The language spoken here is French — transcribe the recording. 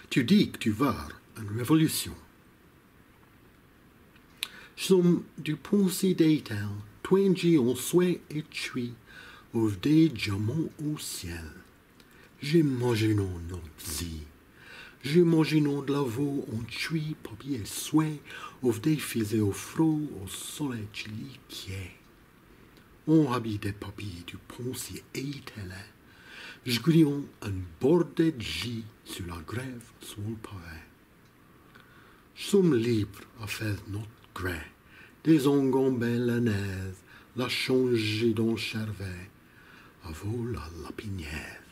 Tu dis que tu veux une révolution. Som du pensée d'étel, twingy en souhait et tui, ouvre des diamants au ciel. J'imaginons notre vie. J'imaginons de la veau en tui, papier et souhait, ouvre des fils au froid, au soleil chiliquier. On habite des papiers du pensée étel. Je grillons un bordé de gis sur la grève sur le pavé. Sommes libres à faire notre gré, des engambés la neige, la changer dans le chervet, à vous la lapinière.